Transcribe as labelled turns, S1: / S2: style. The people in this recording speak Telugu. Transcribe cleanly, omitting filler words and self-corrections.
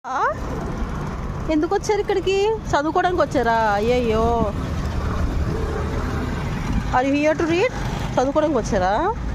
S1: ఎందుకు వచ్చారు ఇక్కడికి? చదువుకోవడానికి వచ్చారా? అయ్యయ్యో, are you here to read? చదువుకోవడానికి వచ్చారా?